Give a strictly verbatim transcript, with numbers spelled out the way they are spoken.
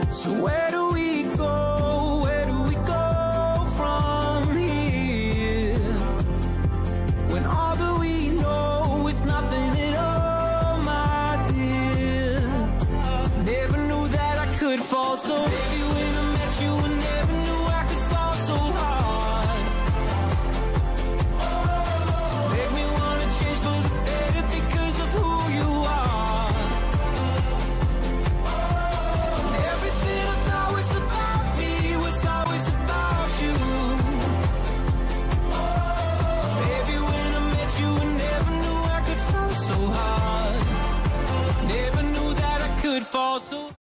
So where do we go, where do we go from here? When all that we know is nothing at all, my dear. Never knew that I could fall so baby.